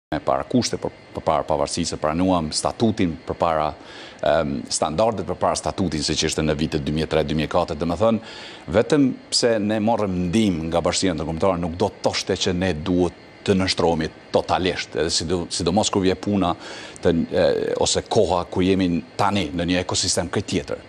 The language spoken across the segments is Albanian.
para kushte përpara pavarësisë, pranuam statutin përpara standardet përpara statutin siç ishte në vitet 2003-2004, domethënë vetëm pse ne morëm ndihmë nga Bashkia Ndërkombëtare nuk do të thoshte që ne duhet të nështrohemi totalisht, edhe sidomos kur vje puna ose koha ku jemi tani në një ekosistem krejt tjetër.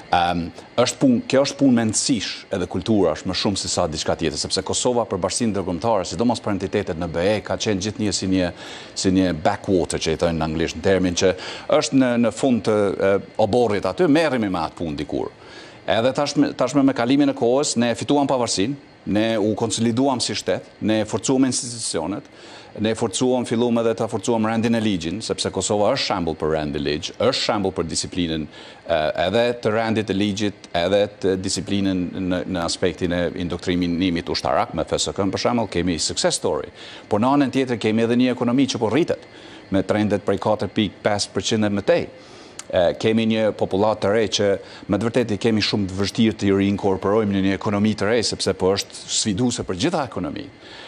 Kjo është punë mendësish edhe kultura është më shumë se sa diçka tjetër, sepse Kosova për Bashkinë Ndërkombëtare, sidomos për entitetet në BE, ka qenë gjithnjë si një backwater që i thënë në anglisht në termin që është në fund të oborrit aty, merremi me atë punë dikur. Edhe tashme me kalimin e kohës ne fituam pavarësinë, ne u konsoliduam si shtet, ne forcuam institucionet, ne filluam edhe të forcuam rendin e ligjin, sepse Kosova është shembull për rend e ligj, është shembull për disiplinën edhe të rendit të ligjit, edhe të disiplinën në aspektin e indoktrinimit ushtarak, me FSK-n për shembull, kemi success story. Por në anën tjetër kemi edhe një ekonomi që po rritet, me trendet prej 4.5% e mëtej. Kemi një popullat të re që me të vërtetë kemi shumë të vështirë të rinkorporojmë në një ekonomi të re, sepse po është sfiduese për gjitha ekonomi.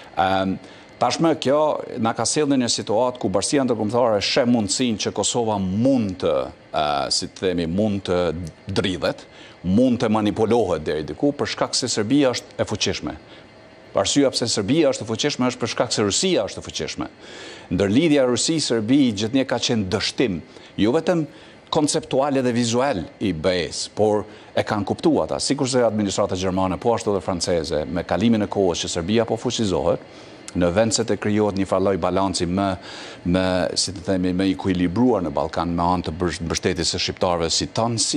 Tashmë kjo na ka sjellë në një situatë ku Bashkia Ndërkombëtare sheh mundësinë që Kosova mund të, si të themi, mund të dridhet, mund të manipulohet deri diku për shkak se Serbia është e fuqishme. Arsyeja pse Serbia është e fuqishme është për shkak se Rusia është e fuqishme. Ndërlidhja Rusi-Serbi gjithnjë ka qenë dështim, jo vetëm konceptual dhe vizual i BE-s, por e kanë kuptuar ata, sikurse administrata gjermane, po ashtu edhe franceze, me kalimin e kohës që Serbia po fuqizohet, në vend se të krijohet një farë lloj balanci si të themi, më ekuilibruar në Ballkan me anë të mbështetjes së shqiptarëve si tanësi,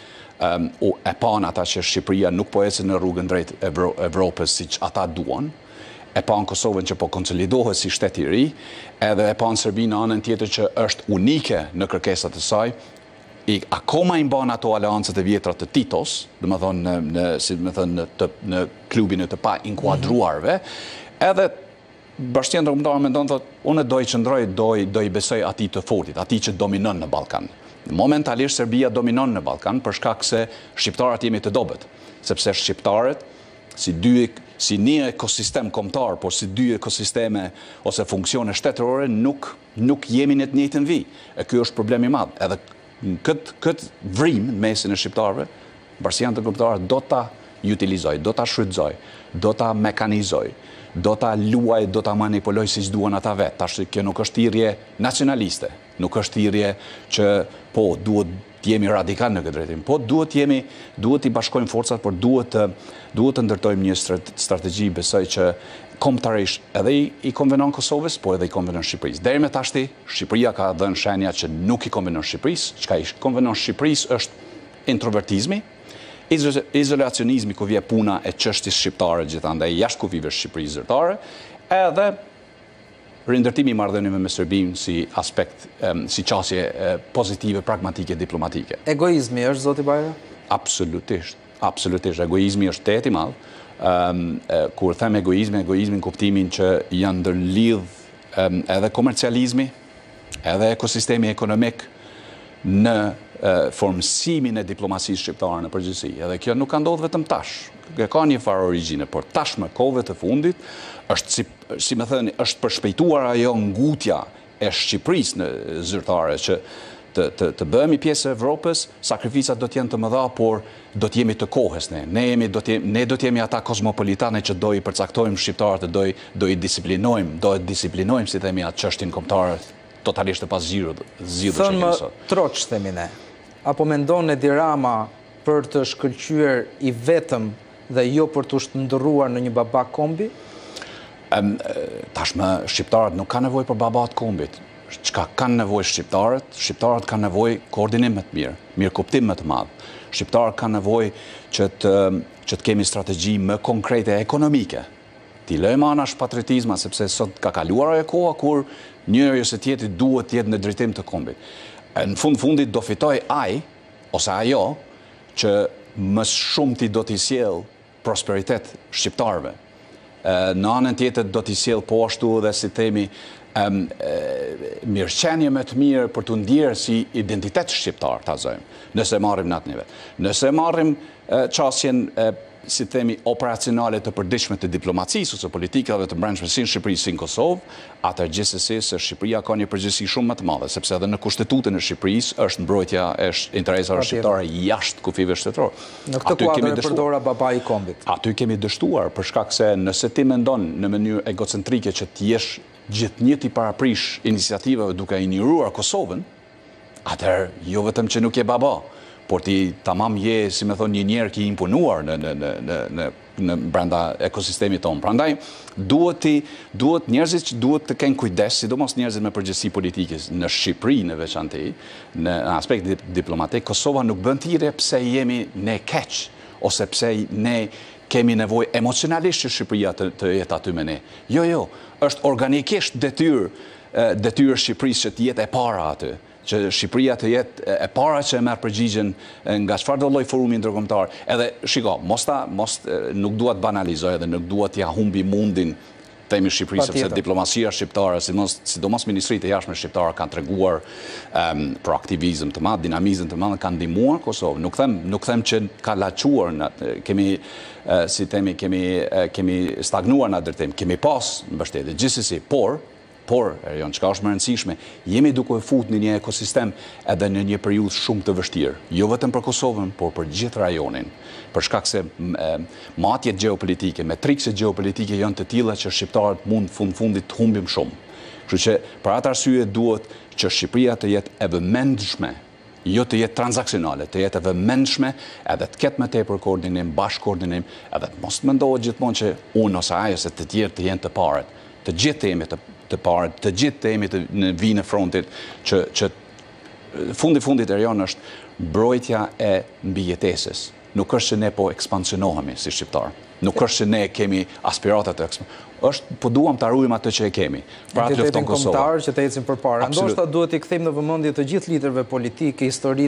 e pan ata që Shqipëria nuk po ecën në rrugën drejt Evropës siç ata duan, e pan Kosovën që po konsolidohet si shtet i ri, edhe e pan Serbinë në anën tjetër që është unike në kërkesat e saj, akoma i mban ato aleancët e vjetra të Titos, domethënë në klubin e të pa inkuadruarve, edhe Bashkia Ndërkombëtare mendon thotë, unë do i qëndroj, do i besoj atij të fortit, atij që dominon në Ballkan. Momentalisht Serbia dominon në Ballkan për shkak se shqiptarët jemi të dobët, sepse shqiptarët si një ekosistem kombëtar, por si dy ekosisteme ose funksione shtetërore nuk jemi në të njëjtën vijë. E ky është problemi i madh. Edhe këtë vrim në mesin e shqiptarëve, Bashkia Ndërkombëtare do ta utilizoj, do ta shfrytëzoj, do ta mekanizoj, do ta luaj, do ta manipuloj siç duan ata vetë. Tash kjo nuk është thirrje nacionaliste, nuk është thirrje që po duhet të jemi radikal në këtë drejtim, po duhet i bashkojmë forcat, por duhet të ndërtojmë një strategji, besoj që kombëtarisht edhe i konvenon Kosovës, po edhe i konvenon Shqipërisë. Deri me tashti, Shqipëria ka dhënë shenja që nuk i konvenon Shqipërisë, çka i konvenon Shqipërisë është introvertizmi, izolacionizmi ku vje puna e çështjes shqiptare gjithandaj jashtë kufive Shqipërisë zyrtare, edhe rindërtimi i marrëdhënieve me Serbinë si aspekt, si qasje pozitive, pragmatike, diplomatike. Egoizmi është, zoti Bajra? Absolutisht. Egoizmi është tet i madh. Kur them egoizmin në kuptimin që janë ndërlidh edhe komercializmi, edhe ekosistemi ekonomik në formësimin e diplomacisë shqiptare në përgjithësi. Edhe kjo nuk ka ndodhur vetëm tash. Ka një farë origjine, por tashmë kohëve të fundit është është përshpejtuar ajo ngutja e Shqipërisë në zyrtare që të bëhemi pjesë e Evropës, sakrificat do të jenë të mëdha, por do të jemi të kohës ne. Ne do të jemi ata kosmopolitane që do i përcaktojmë shqiptarët, do i disiplinojmë, si themi, atë çështjen kombëtare totalisht të paszgjidhur që kemi sot. Thënë troç themi ne. Apo mendon Edi Rama për të shkëlqyer i vetëm dhe jo për të shndërruar në një baba kombi? Tashmë shqiptarët nuk kanë nevojë për babat kombit. Çka kanë nevojë shqiptarët kanë nevojë koordinim më të mirë, mirëkuptim më të madh. Shqiptarët kanë nevojë që të kemi strategji më konkrete ekonomike. Ti lëjmë anash patriotizma, sepse sot ka kaluar ajo koha kur njëri ose tjetri duhet të jetë në drejtim të kombit. Në fundit do fitoj ai ose ajo që më shumë ti do t'i sjell prosperitet shqiptarëve. Në anën tjetër do t'i sjell po ashtu dhe si themi mirëqenie më të mirë për të ndjerë si identitet shqiptar, ta zojmë, nëse marrim në atë nivel. Nëse marrim çështjen si themi, operacionale të përditshme të diplomacisë ose politikave të brendshme si në Shqipëri si në Kosovë, atër gjithsesi se Shqipëria ka një përgjegjësi shumë më të madhe, sepse edhe në kushtetutën e Shqipërisë është mbrojtja e interesave shqiptare jashtë kufive shtetëror. Në këtë kuadër e përdora babai i kombit. Aty kemi dështuar për shkak se nëse ti mendon në mënyrë egocentrike që të jesh gjithnjë ti paraprish iniciativave duke injoruar Kosovën, atëherë jo vetëm që nuk je baba, por ti tamam je, si me thonë, një njerë ki imponuar në brenda ekosistemit tonë. Prandaj, njerëzit që duhet të kenë kujdes, sidomos njerëzit me përgjegjësi politike në Shqipëri në veçantë, në aspekt diplomatik, Kosova nuk bën thirrje pse jemi ne keq, ose pse ne kemi nevojë emocionalisht që Shqipëria të jetë aty me ne. Jo, është organikisht detyrë Shqipërisë që të jetë e para aty, që Shqipëria të jetë e para që e merr përgjigjen nga çfarëdo lloj forumi ndërkombëtar. Edhe shiko, nuk dua të banalizoj edhe nuk dua t'ja humbi mundin themi Shqipërisë, sepse diplomacia shqiptare, sidomos ministritë e jashtme shqiptare kanë treguar proaktivizëm të madh, dinamizëm të madh, kanë ndihmuar Kosovën. Nuk them që ka laçuar, kemi stagnuar në atë drejtim, kemi pas mbështetje gjithsesi, por, çka është më rëndësishme, jemi duke fut në një ekosistem edhe në një periudhë shumë të vështirë, jo vetëm për Kosovën, por për gjithë rajonin, për shkak se matjet gjeopolitike, metrikset gjeopolitike janë të tilla që shqiptarët mund fundit të humbim shumë. Kështu që për atë arsye duhet që Shqipëria të jetë e vëmendshme, jo të jetë transaksionale, të jetë e vëmendshme, edhe të ketë më tepër koordinim, bashkëkoordinim, edhe të mos mendohet gjithmonë që unë ose ai ose të tjerë të jenë të parët. Të gjithë jemi të parët, të gjithë jemi në vijën e frontit, që fundit erion është mbrojtja e mbijetesës. Nuk është që ne po ekspansionohemi si shqiptarë. Nuk është që ne kemi aspiratat të ekspansionohemi. Po duam të arrujmë atë që e kemi. Pra të lufton Kosova. Që të ecim përpara. Ndoshta duhet i kthejmë në vëmendje të gjithë liderëve politikë, historisë,